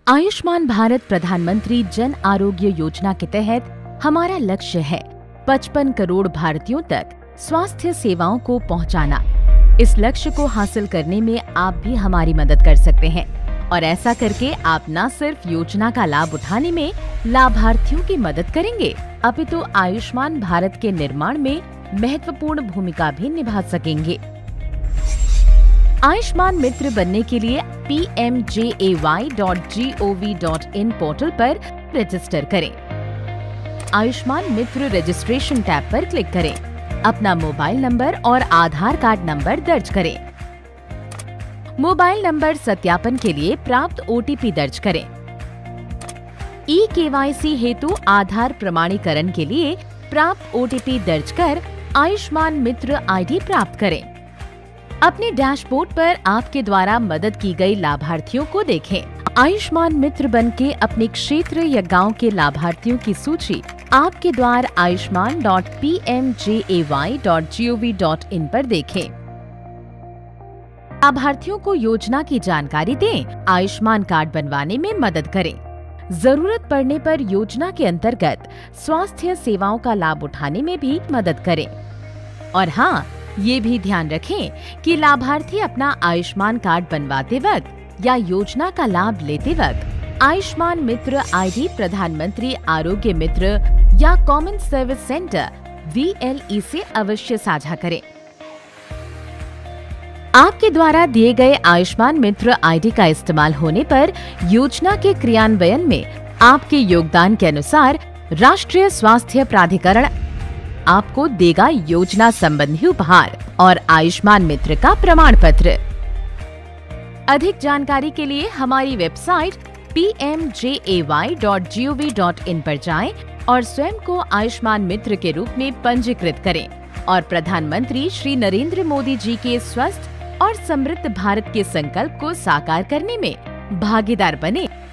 आयुष्मान भारत प्रधानमंत्री जन आरोग्य योजना के तहत हमारा लक्ष्य है 55 करोड़ भारतीयों तक स्वास्थ्य सेवाओं को पहुंचाना। इस लक्ष्य को हासिल करने में आप भी हमारी मदद कर सकते हैं और ऐसा करके आप न सिर्फ योजना का लाभ उठाने में लाभार्थियों की मदद करेंगे, अपितु आयुष्मान भारत के निर्माण में महत्वपूर्ण भूमिका भी निभा सकेंगे। आयुष्मान मित्र बनने के लिए pmjay.gov.in पोर्टल पर रजिस्टर करें। आयुष्मान मित्र रजिस्ट्रेशन टैब पर क्लिक करें। अपना मोबाइल नंबर और आधार कार्ड नंबर दर्ज करें। मोबाइल नंबर सत्यापन के लिए प्राप्त OTP दर्ज करें। eKYC हेतु आधार प्रमाणीकरण के लिए प्राप्त OTP दर्ज कर आयुष्मान मित्र ID प्राप्त करें। अपने डैशबोर्ड पर आपके द्वारा मदद की गई लाभार्थियों को देखें। आयुष्मान मित्र बनके अपने क्षेत्र या गांव के लाभार्थियों की सूची आपके द्वार ayushman.pmjay.gov.in पर देखें। लाभार्थियों को योजना की जानकारी दें, आयुष्मान कार्ड बनवाने में मदद करें। जरूरत पड़ने पर योजना के अंतर्गत स्वास्थ्य सेवाओं का लाभ उठाने में भी मदद करें। और हाँ, ये भी ध्यान रखें कि लाभार्थी अपना आयुष्मान कार्ड बनवाते वक्त या योजना का लाभ लेते वक्त आयुष्मान मित्र ID प्रधानमंत्री आरोग्य मित्र या कॉमन सर्विस सेंटर VLE से अवश्य साझा करें। आपके द्वारा दिए गए आयुष्मान मित्र ID का इस्तेमाल होने पर योजना के क्रियान्वयन में आपके योगदान के अनुसार राष्ट्रीय स्वास्थ्य प्राधिकरण आपको देगा योजना संबंधी उपहार और आयुष्मान मित्र का प्रमाण पत्र। अधिक जानकारी के लिए हमारी वेबसाइट pmjay.gov.in पर जाएं और स्वयं को आयुष्मान मित्र के रूप में पंजीकृत करें और प्रधानमंत्री श्री नरेंद्र मोदी जी के स्वस्थ और समृद्ध भारत के संकल्प को साकार करने में भागीदार बने।